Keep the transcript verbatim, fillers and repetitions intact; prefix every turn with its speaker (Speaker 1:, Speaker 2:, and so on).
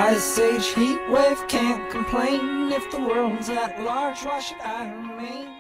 Speaker 1: Ice age heat wave, can't complain. If the world's at large, why should I remain?